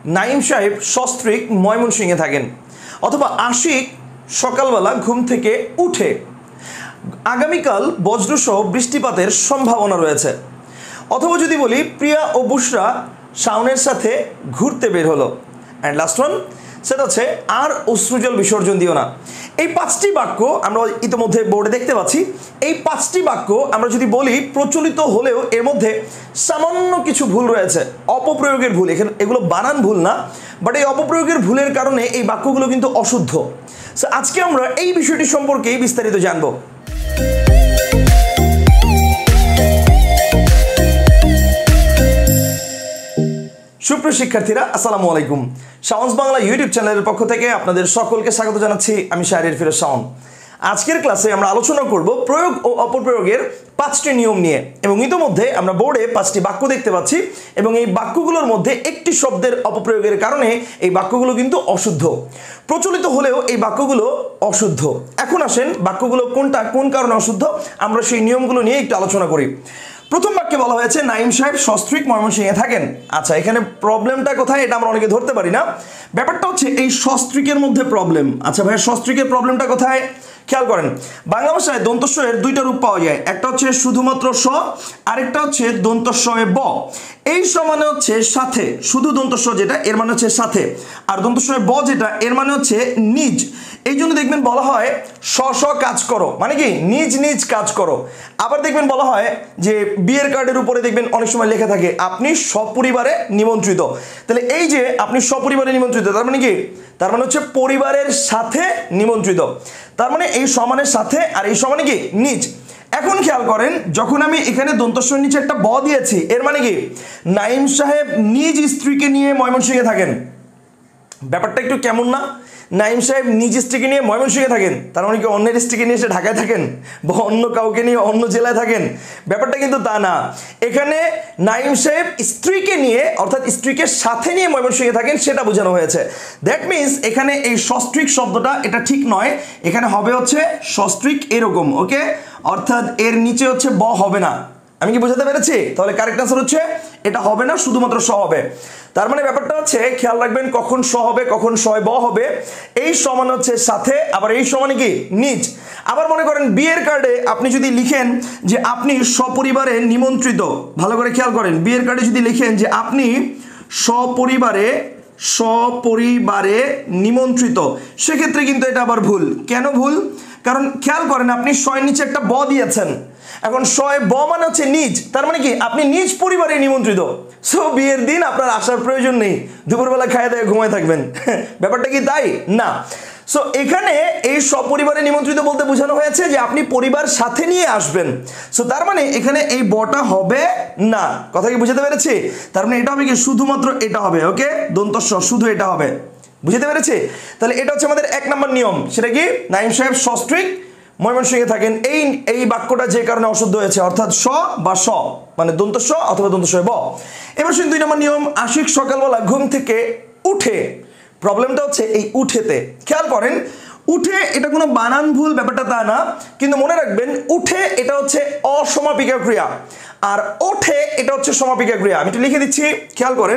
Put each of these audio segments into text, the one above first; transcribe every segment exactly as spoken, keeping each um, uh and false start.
নাইম সাহেব সস্ত্রীক ময়মনসিংহে থাকেন, অথবা আশিক সকালবেলা ঘুম থেকে উঠে, আগামীকাল বজ্রসহ বৃষ্টিপাতের সম্ভাবনা রয়েছে, অথবা যদি বলি প্রিয়া ও বুশরা শাওনের সাথে ঘুরতে বের হলো, অ্যান্ড লাস্ট ওয়ান সেটা হচ্ছে আর অশ্রুজল বিসর্জন দিও না। এই পাঁচটি বাক্য আমরা ইতিমধ্যে বোর্ডে দেখতে পাচ্ছি। এই পাঁচটি বাক্য আমরা যদি বলি প্রচলিত হলেও এর মধ্যে সামান্য কিছু ভুল রয়েছে, অপপ্রয়োগের ভুল। এখানে এগুলো বানান ভুল না, বাট এই অপপ্রয়োগের ভুলের কারণে এই বাক্যগুলো কিন্তু অশুদ্ধ। সো আজকে আমরা এই বিষয়টি সম্পর্কেই বিস্তারিত জানবো। সুপ্রিয় শিক্ষার্থীরা, আসসালামু আলাইকুম। শাওনস বাংলা ইউটিউব চ্যানেলের পক্ষ থেকে আপনাদের সকলকে স্বাগত জানাচ্ছি। আমি শাহরিয়ার ফিরোজ শাওন। আজকের ক্লাসে আমরা আলোচনা করব প্রয়োগ ও অপপ্রয়োগের পাঁচটি নিয়ম নিয়ে, এবং ইতোমধ্যে আমরা বোর্ডে পাঁচটি বাক্য দেখতে পাচ্ছি, এবং এই বাক্যগুলোর মধ্যে একটি শব্দের অপপ্রয়োগের কারণে এই বাক্যগুলো কিন্তু অশুদ্ধ। প্রচলিত হলেও এই বাক্যগুলো অশুদ্ধ। এখন আসেন বাক্যগুলো কোনটা কোন কারণে অশুদ্ধ, আমরা সেই নিয়মগুলো নিয়ে একটু আলোচনা করি। প্রথম বাক্যে বলা হয়েছে নাইম সাহেব সস্ত্রীক ময়মনসিংহে থাকেন। আচ্ছা, এখানে প্রবলেমটা কোথায় এটা আমরা অনেকে ধরতে পারি না। ব্যাপারটা হচ্ছে এই সস্ত্রীকের মধ্যে প্রবলেম। আচ্ছা ভাই, সস্ত্রীকের প্রবলেমটা কোথায় খেয়াল করেন। বাংলা ভাষায় দন্তস্ব এর দুইটা রূপ পাওয়া যায়, একটা হচ্ছে শুধুমাত্র স, আরেকটা হচ্ছে দন্তস্ব এ ব। এই স মানে হচ্ছে সাথে, শুধু দন্তস্ব যেটা এর মানে হচ্ছে সাথে, আর দন্তস্ব এ ব যেটা এর মানে হচ্ছে নিজ। এই জন্য দেখবেন বলা হয় স স কাজ করো, মানে কি নিজ নিজ কাজ করো। আবার দেখবেন বলা হয় যে বিয়ের কার্ডের উপরে দেখবেন অনেক সময় লেখা থাকে আপনি সপরিবারে নিমন্ত্রিত। তাহলে এই যে আপনি সপরিবারে নিমন্ত্রিত, তার মানে কি, তার মানে হচ্ছে পরিবারের সাথে নিমন্ত্রিত। তার মানে এই সমানের সাথে, আর এই সমানে কি নিজ। এখন খেয়াল করেন, যখন আমি এখানে দন্তস্বর নিচে একটা ব দিয়েছি, এর মানে কি নাইম সাহেব নিজ স্ত্রীকে নিয়ে ময়মনসিংহে থাকেন। ব্যাপারটা একটু কেমন না? নাইম সাহেব নিজ স্ত্রীকে নিয়ে ময়মনসিংহে থাকেন, তার মানে কি অন্যের স্ত্রীকে নিয়ে এসে ঢাকায় থাকেন বা অন্য কাউকে নিয়ে অন্য জেলায় থাকেন? ব্যাপারটা কিন্তু তা না। এখানে নাইম সাহেব স্ত্রীকে নিয়ে, অর্থাৎ স্ত্রীকে সাথে নিয়ে ময়মনসিংহে থাকেন, সেটা বোঝানো হয়েছে। দ্যাট মিনস এখানে এই সস্ত্রীক শব্দটা এটা ঠিক নয়। এখানে হবে হচ্ছে সস্ত্রীক এরকম, ওকে, অর্থাৎ এর নিচে হচ্ছে ব হবে না। আমি কি বোঝাতে পেরেছি? তাহলে কারেক্ট আনসার হচ্ছে এটা হবে না, শুধুমাত্র স হবে। তার মানে ব্যাপারটা হচ্ছে খেয়াল রাখবেন, কখন স হবে কখন স ব হবে। এই সমান হচ্ছে সাথে, আবার এই সমানে কি নিজ। আবার মনে করেন বিয়ের কার্ডে আপনি যদি লিখেন যে আপনি সপরিবারে নিমন্ত্রিত, ভালো করে খেয়াল করেন, বিয়ের কার্ডে যদি লিখেন যে আপনি সপরিবারে সপরিবারে নিমন্ত্রিত, সেক্ষেত্রে কিন্তু এটা আবার ভুল। কেন ভুল? কারণ খেয়াল করেন আপনি শয়ের নিচে একটা ব দিয়েছেন, এখন শয়ে ব মানে হচ্ছে নিজ, তার মানে কি আপনি নিজ পরিবারে নিমন্ত্রিত। সো বিয়ের দিন আপনার আসার প্রয়োজন নেই, দুপুরবেলা খায় দায় ঘুমায় থাকবেন। ব্যাপারটা কি তাই না? সো এখানে এই সপরিবারে নিমন্ত্রিত বলতে বোঝানো হয়েছে যে আপনি পরিবার সাথে নিয়ে আসবেন। সো তার মানে এখানে এই বটা হবে না। কথা কি বুঝতে পেরেছি? তার মানে এটা হবে কি শুধুমাত্র এটা হবে, ওকে, দন্তস্ব শুধু এটা হবে। বুঝতে পেরেছি? তাহলে এটা হচ্ছে আমাদের এক নম্বর নিয়ম। সেটা কি, নাইম সাহেব সস্ত্রীক ময়মনসিংহে থাকেন। এই এই বাক্যটা যে কারণে অশুদ্ধ হয়েছে, অর্থাৎ স বা স মানে দন্তস্ব অথবা দন্তস্ব ব। এবার শুধু দুই নম্বর নিয়ম, আশিক সকালবেলা ঘুম থেকে উঠে। প্রবলেমটা হচ্ছে এই উঠেতে। খেয়াল করেন, উঠে এটা কোনো বানান ভুল ব্যাপারটা তা না, কিন্তু মনে রাখবেন উঠে এটা হচ্ছে অসমাপিকা ক্রিয়া, আর ওঠে এটা হচ্ছে সমাপিকা ক্রিয়া। আমি একটু লিখে দিচ্ছি, খেয়াল করেন,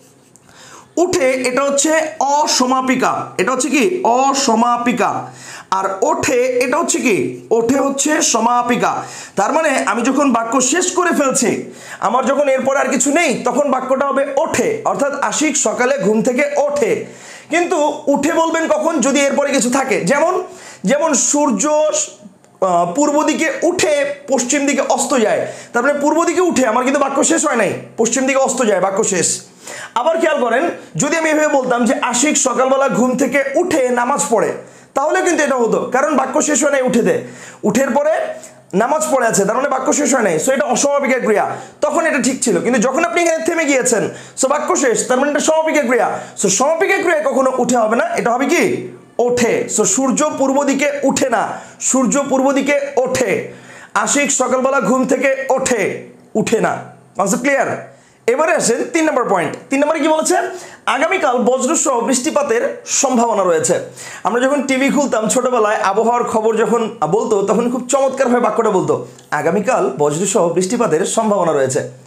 উঠে এটা হচ্ছে অসমাপিকা, এটা হচ্ছে কি অসমাপিকা, আর ওঠে এটা হচ্ছে কি ওঠে হচ্ছে সমাপিকা। তার মানে আমি যখন বাক্য শেষ করে ফেলছি, আমার যখন এরপর আর কিছু নেই, তখন বাক্যটা হবে ওঠে, অর্থাৎ আশিক সকালে ঘুম থেকে ওঠে। কিন্তু উঠে বলবেন কখন? যদি এরপরে কিছু থাকে, যেমন যেমন সূর্য পূর্ব দিকে উঠে পশ্চিম দিকে অস্ত যায়, তারপরে পূর্ব দিকে উঠে আমার কিন্তু বাক্য শেষ হয় নাই, পশ্চিম দিকে অস্ত যায়, বাক্য শেষ। আবার খেয়াল করেন, যদি আমি এভাবে বলতাম যে আশিক সকালবেলা ঘুম থেকে উঠে নামাজ পড়ে, তাহলে কিন্তু এটা হতো, কারণ বাক্য শেষ হয় নাই উঠেতে, উঠের পরে নামাজ পড়ে আছে, তার মানে বাক্য শেষ হয় নাই। সো এটা অসমাপিকা ক্রিয়া, তখন এটা ঠিক ছিল। কিন্তু যখন আপনি এখানে থেমে গিয়েছেন, সো বাক্য শেষ, তার মানে এটা সমাপিকা ক্রিয়া। সো সমাপিকা ক্রিয়া কখনো উঠে হবে না, এটা হবে কি ওঠে। সো সূর্য পূর্ব দিকে উঠে না, সূর্য পূর্ব দিকে ওঠে। আশিক সকালবেলা ঘুম থেকে ওঠে, উঠে না। Concept clear? এবারে আসেন তিন নম্বর পয়েন্ট। তিন নম্বরে কি বলেছে? আগামীকাল বজ্রসহ বৃষ্টিপাতের সম্ভাবনা রয়েছে। আমরা যখন টিভি খুলতাম ছোটবেলায়, আবহাওয়ার খবর যখন বলতো, তখন খুব চমৎকারভাবে বাক্যটা বলতো, আগামীকাল বজ্রসহ বৃষ্টিপাতের সম্ভাবনা রয়েছে।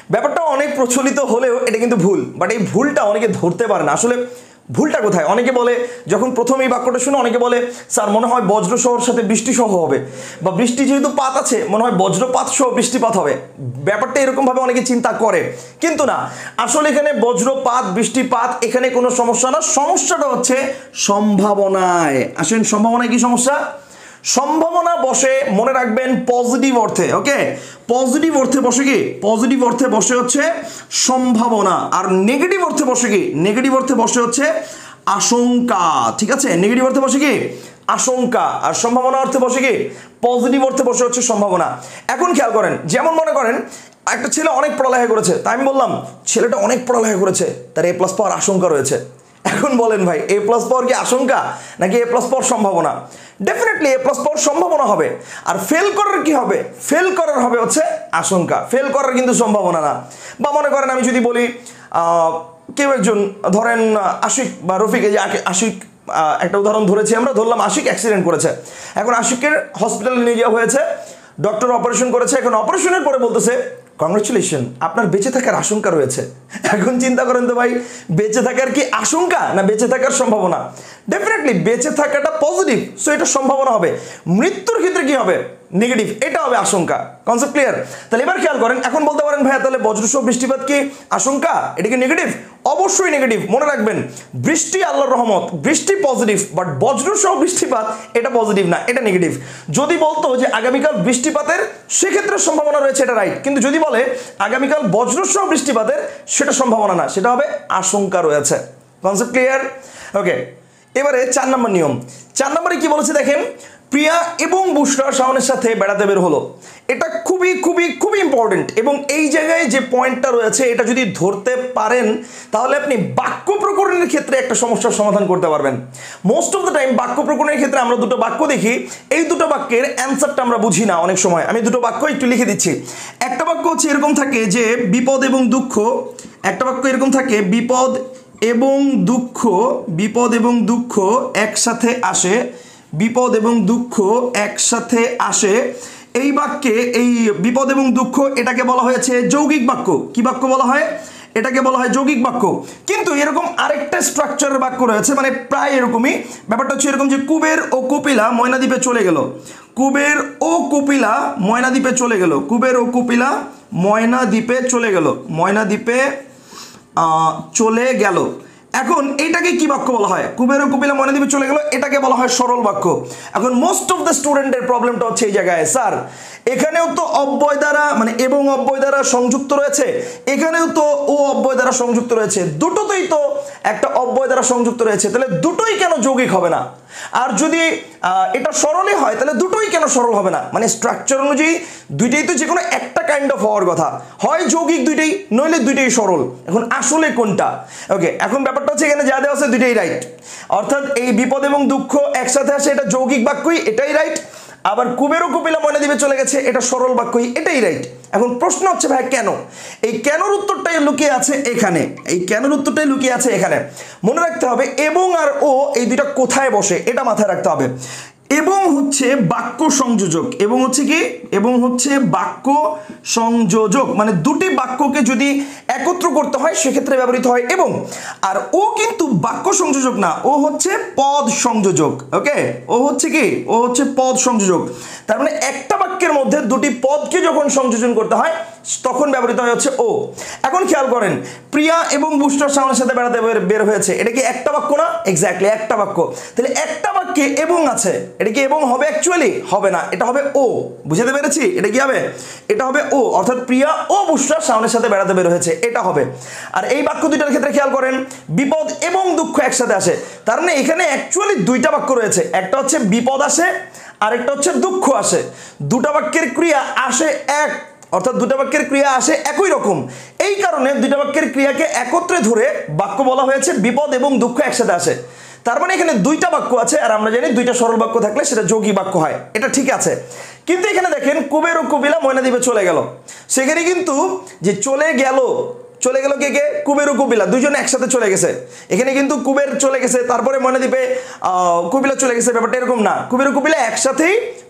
ব্যাপারটা অনেক প্রচলিত হলেও এটা কিন্তু ভুল, বাট এই ভুলটা অনেকে ধরতে পারে না। আসলে ভুলটা কোথায়? অনেকে বলে, যখন প্রথম এই বাক্যটা শুনে অনেকে বলে স্যার মনে হয় বজ্র সহর সাথে বৃষ্টি সহ হবে, বা বৃষ্টি যেহেতু পাত আছে মনে হয় বজ্রপাত সহ বৃষ্টিপাত হবে। ব্যাপারটা এরকমভাবে অনেকে চিন্তা করে, কিন্তু না, আসলে এখানে বজ্রপাত বৃষ্টিপাত এখানে কোনো সমস্যা না। সমস্যাটা হচ্ছে সম্ভাবনায়। আসেন, সম্ভাবনায় কি সমস্যা? সম্ভাবনা বসে, মনে রাখবেন, পজিটিভ অর্থে। ওকে, পজিটিভ অর্থে বসে কি? পজিটিভ অর্থে বসে হচ্ছে সম্ভাবনা। আর নেগেটিভ অর্থে বসে কি? নেগেটিভ অর্থে বসে হচ্ছে আশঙ্কা। ঠিক আছে, নেগেটিভ অর্থে বসে কি? আশঙ্কা। আর সম্ভাবনা অর্থে বসে কি? পজিটিভ অর্থে বসে হচ্ছে সম্ভাবনা। এখন খেয়াল করেন, যেমন মনে করেন একটা ছেলে অনেক পড়ালেখা করেছে, তাই আমি বললাম ছেলেটা অনেক পড়ালেখা করেছে, তার এ প্লাস পাওয়ার আশঙ্কা রয়েছে। এখন বলেন ভাই, এ প্লাস পাওয়ার কি আশঙ্কা নাকি এ প্লাস পাওয়ার সম্ভাবনা? ডেফিনেটলি এ প্লাস পাওয়ার সম্ভাবনা হবে। আর ফেল করার কি হবে? ফেল করার হবে হচ্ছে আশঙ্কা, ফেল করার কিন্তু সম্ভাবনা না। বা মনে করেন আমি যদি বলি কেউ একজন, ধরেন আশিক বা রফিক, এই যে আশিক একটা উদাহরণ ধরেছি আমরা, ধরলাম আশিক অ্যাক্সিডেন্ট করেছে। এখন আশিকের হসপিটালে নিয়ে যাওয়া হয়েছে, ডক্টর অপারেশন করেছে। এখন অপারেশনের পরে বলতেছে কংগ্রেচুলেশন, আপনার বেঁচে থাকার আশঙ্কা রয়েছে। এখন চিন্তা করেন তো ভাই, বেঁচে থাকার কি আশঙ্কা না বেঁচে থাকার সম্ভাবনা? ডেফিনেটলি বেঁচে থাকাটা পজিটিভ, সো এটা সম্ভাবনা হবে। মৃত্যুর ক্ষেত্রে কি হবে? নেগেটিভ, এটা হবে আশঙ্কা। Concept clear? তাহলে এবার খেয়াল করেন, এখন বলতে পারেন ভাইয়া তাহলে বজ্রসহ বৃষ্টিপাত কি আশঙ্কা? এটা কি নেগেটিভ? অবশ্যই নেগেটিভ। মনে রাখবেন, বৃষ্টি আল্লাহর রহমত, বৃষ্টি পজিটিভ, বাট বজ্রসহ বৃষ্টিপাত এটা পজিটিভ না, এটা নেগেটিভ। যদি বলতো যে আগামীকাল বৃষ্টিপাতের, সেক্ষেত্রে সম্ভাবনা রয়েছে, এটা রাইট। কিন্তু যদি বলে আগামীকাল বজ্রসহ বৃষ্টিপাতের, সেটা সম্ভাবনা না, সেটা হবে আশঙ্কা রয়েছে। Concept clear? ওকে, এবারে চার নম্বর নিয়ম। চার নম্বরে কি বলেছে দেখেন, প্রিয়া এবং বুশরা শাওনের সাথে বেড়াতে বের হলো। এটা খুবই খুবই খুবই ইম্পর্টেন্ট, এবং এই জায়গায় যে পয়েন্টটা রয়েছে এটা যদি ধরতে পারেন তাহলে আপনি বাক্য প্রকরণের ক্ষেত্রে একটা সমস্যার সমাধান করতে পারবেন। মোস্ট অফ দ্য টাইম বাক্য প্রকরণের ক্ষেত্রে আমরা দুটো বাক্য দেখি, এই দুটো বাক্যের অ্যান্সারটা আমরা বুঝি না অনেক সময়। আমি দুটো বাক্য একটু লিখে দিচ্ছি। একটা বাক্য হচ্ছে এরকম থাকে যে বিপদ এবং দুঃখ, একটা বাক্য এরকম থাকে বিপদ এবং দুঃখ, বিপদ এবং দুঃখ একসাথে আসে, বিপদ এবং দুঃখ একসাথে আসে। এই বাক্যে এই বিপদ এবং দুঃখ এটাকে বলা হয়েছে যৌগিক বাক্য। কি বাক্য বলা হয়? এটাকে বলা হয় যৌগিক বাক্য। কিন্তু এরকম আরেকটা স্ট্রাকচারের বাক্য রয়েছে, মানে প্রায় এরকমই। ব্যাপারটা হচ্ছে এরকম যে কুবের ও কপিলা ময়নাদ্বীপে চলে গেল, কুবের ও কপিলা ময়নাদ্বীপে চলে গেল, কুবের ও কপিলা ময়নাদ্বীপে চলে গেল, ময়নাদ্বীপে চলে গেল। এখন এইটাকে কি বাক্য বলা হয়? কুবের ও কপিলা ময়নাদ্বীপে চলে গেল, এটাকে বলা হয় সরল বাক্য। এখন মোস্ট অফ দ্য স্টুডেন্টের প্রবলেমটা হচ্ছে এই জায়গায়, স্যার এখানেও তো অব্যয় দ্বারা মানে এবং অব্যয় দ্বারা সংযুক্ত রয়েছে, এখানেও তো ও অব্যয় দ্বারা সংযুক্ত রয়েছে, দুটোতেই তো একটা অব্যয় দ্বারা সংযুক্ত রয়েছে, তাহলে দুটোই কেন যৌগিক হবে না? আর যদি এটা সরলই হয় তাহলে দুটোই কেন সরল হবে না? মানে স্ট্রাকচার অনুযায়ী দুইটাই তো যে কোনো একটা কাইন্ড অফ হওয়ার কথা, হয় যৌগিক দুইটাই, নইলে দুইটাই সরল। এখন আসলে কোনটা? ওকে, এখন ব্যাপারটা হচ্ছে এখানে যা দেওয়া আছে দুইটাই রাইট, অর্থাৎ এই বিপদ এবং দুঃখ একসাথে আসে, এটা যৌগিক বাক্যই, এটাই রাইট। আবার কুবের ও কপিলা ময়নাদ্বীপে চলে গেছে, এটা সরল বাক্যই, এটাই রাইট। এখন প্রশ্ন হচ্ছে ভাই কেন? এই কেনর উত্তরটাই লুকিয়ে আছে এখানে, এই কেনর উত্তরটাই লুকিয়ে আছে এখানে। মনে রাখতে হবে এবং আর ও এই দুইটা কোথায় বসে, এটা মাথায় রাখতে হবে। এবং হচ্ছে বাক্য সংযোজক, এবং হচ্ছে কি এবং হচ্ছে বাক্য সংযোজক, মানে দুটি বাক্যকে যদি একত্র করতে হয় সেক্ষেত্রে ব্যবহৃত হয় এবং। আর ও কিন্তু বাক্য সংযোজক না, ও হচ্ছে পদ সংযোজক। ওকে, ও হচ্ছে কি ও হচ্ছে পদ সংযোজক। তার মানে একটা বাক্যের মধ্যে দুটি পদকে যখন সংযোজন করতে হয় তখন ব্যবহৃত হয় হচ্ছে ও। এখন খেয়াল করেন, প্রিয়া এবং বুশরা শাওনের সাথে বেড়াতে বের হয়েছে, এটা কি একটা বাক্য না? এক্স্যাক্টলি একটা বাক্য। তাহলে একটা বাক্যে এবং আছে, এটা কি এবং হবে? অ্যাকচুয়ালি হবে না, এটা হবে ও। বুঝতে পেরেছি? এটা কি হবে? এটা হবে ও, অর্থাৎ প্রিয়া ও বুশরা শাওনের সাথে বেড়াতে বের হয়েছে, এটা হবে। আর এই বাক্য দুইটার ক্ষেত্রে খেয়াল করেন, বিপদ এবং দুঃখ একসাথে আসে, তার মানে এখানে অ্যাকচুয়ালি দুইটা বাক্য রয়েছে, একটা হচ্ছে বিপদ আসে, আরেকটা হচ্ছে দুঃখ আসে। দুটা বাক্যের ক্রিয়া আসে এক, অর্থাৎ দুটা বাক্যের ক্রিয়া আসে একই রকম। এই কারণে দুইটা বাক্যের ক্রিয়াকে একত্রে ধরে বাক্য বলা হয়েছে বিপদ এবং দুঃখ একসাথে আসে। তার মানে এখানে দুইটা বাক্য আছে, আর আমরা জানি দুইটা সরল বাক্য থাকলে সেটা যৌগিক বাক্য হয়, এটা ঠিক আছে। কিন্তু এখানে দেখেন কুবের ও কপিলা ময়নাদ্বীপে চলে গেল, সেখানে কিন্তু যে চলে গেল, চলে গেল কে কে? কুবের ও কপিলা দুইজন একসাথে চলে গেছে। এখানে কিন্তু কুবের চলে গেছে, তারপরে ময়নাদ্বীপে কপিলা চলে গেছে, ব্যাপারটা এরকম না। কুবের ও কপিলা একসাথেই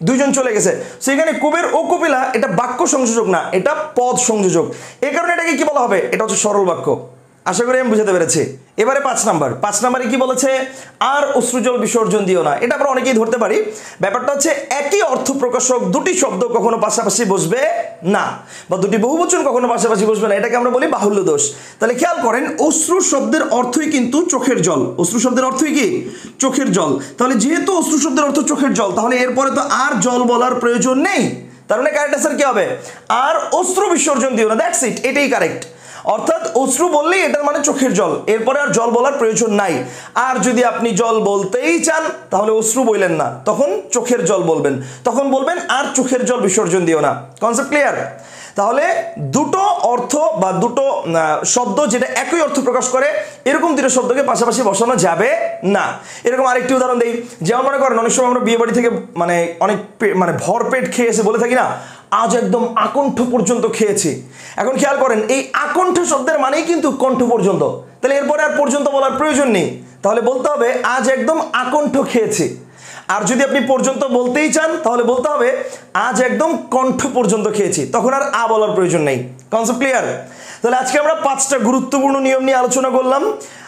দুইজন চলে গেছে। সেখানে কুবের ও কপিলা এটা বাক্য সংযোজক না, এটা পদ সংযোজক। এই কারণে এটাকে কি বলা হবে? এটা হচ্ছে সরল বাক্য। আশা করি আমি বুঝাতে পেরেছি। এবারে পাঁচ নাম্বার পাঁচ নাম্বারে কি বলেছে? আর অশ্রুজল বিসর্জন দিও না। এটা আমরা অনেকেই ধরতে পারি। ব্যাপারটা হচ্ছে একই অর্থ প্রকাশক দুটি শব্দ কখনো পাশাপাশি বসবে না, বা দুটি বহুবচন কখনো পাশাপাশি বসবে না, এটাকে আমরা বলি বাহুল্য দোষ। তাহলে খেয়াল করেন, অশ্রু শব্দের অর্থই কিন্তু চোখের জল। অশ্রু শব্দের অর্থই কি? চোখের জল। তাহলে যেহেতু অশ্রু শব্দের অর্থ চোখের জল, তাহলে এরপরে তো আর জল বলার প্রয়োজন নেই। তার মানে কারেক্ট আনসার কি হবে? আর অশ্রু বিসর্জন দিও না। দ্যাটস ইট, এটাই কারেক্ট। অর্থাৎ অশ্রু বললেই এটার মানে চোখের জল, এরপরে আর জল বলার প্রয়োজন নাই। আর যদি আপনি জল বলতেই চান তাহলে অশ্রু বললেন না, তখন চোখের জল বলবেন। তখন বলবেন আর চোখের জল বিসর্জন দিও না। Concept clear? তাহলে দুটো অর্থ বা দুটো শব্দ যেটা একই অর্থ প্রকাশ করে এরকম দুটো শব্দকে পাশাপাশি বসানো যাবে না। এরকম আরেকটি উদাহরণ দেই। যেমন মনে করেন অনেক সময় আমরা বিয়ে বাড়ি থেকে মানে অনেক মানে ভরপেট খেয়ে এসে বলে থাকি না, আজ একদম আকণ্ঠ পর্যন্ত খেয়েছি। এখন খেয়াল করেন, এই আকণ্ঠ শব্দের মানেই কিন্তু কণ্ঠ পর্যন্ত। তাহলে এরপরে আর পর্যন্ত বলার প্রয়োজন নেই। তাহলে বলতে হবে আজ একদম আকণ্ঠ খেয়েছি। আর যদি আপনি পর্যন্ত বলতেই চান তাহলে বলতে হবে আজ একদম কণ্ঠ পর্যন্ত খেয়েছি, তখন আর আ বলার প্রয়োজন নেই। Concept clear? তাহলে আজকে আমরা পাঁচটা গুরুত্বপূর্ণ নিয়ম নিয়ে আলোচনা করলাম।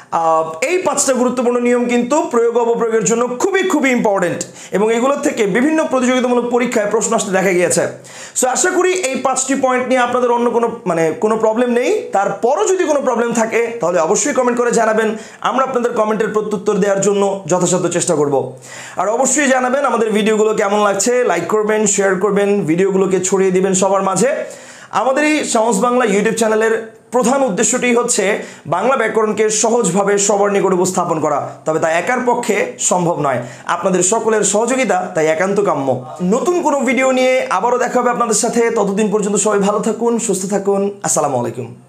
এই পাঁচটা গুরুত্বপূর্ণ নিয়ম কিন্তু প্রয়োগ অপপ্রয়োগের জন্য খুবই খুবই ইম্পর্টেন্ট, এবং এগুলোর থেকে বিভিন্ন প্রতিযোগিতামূলক পরীক্ষায় প্রশ্ন আসতে দেখা গিয়েছে। সো আশা করি এই পাঁচটি পয়েন্ট নিয়ে আপনাদের অন্য কোনো মানে কোনো প্রবলেম নেই। তারপরও যদি কোনো প্রবলেম থাকে তাহলে অবশ্যই কমেন্ট করে জানাবেন। আমরা আপনাদের কমেন্টের প্রত্যুত্তর দেওয়ার জন্য যথাসাধ্য চেষ্টা করব। আর অবশ্যই জানাবেন আমাদের ভিডিওগুলো কেমন লাগছে, লাইক করবেন, শেয়ার করবেন, ভিডিওগুলোকে ছড়িয়ে দিবেন সবার মাঝে। আমাদের এই সাহস বাংলা ইউটিউব চ্যানেলের প্রধান উদ্দেশ্যটি হচ্ছে বাংলা ব্যাকরণকে সহজভাবে সবার নিকট উপস্থাপন করা, তবে তা একার পক্ষে সম্ভব নয়। আপনাদের সকলের সহযোগিতা তাই একান্ত কাম্য। নতুন কোনো ভিডিও নিয়ে আবারও দেখা হবে আপনাদের সাথে। ততদিন পর্যন্ত সবাই ভালো থাকুন, সুস্থ থাকুন। আসসালামু আলাইকুম।